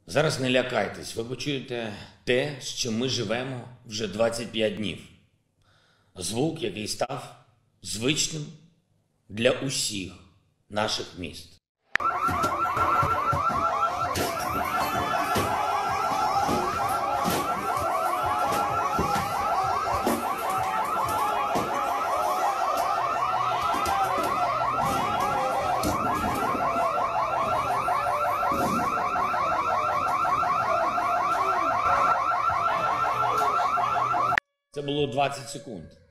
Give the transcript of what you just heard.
Зараз не лякайтесь, ви почуєте те, з чим ми живемо вже 25 днів. Звук, який став звичним для усіх наших міст. Це було 20 секунд.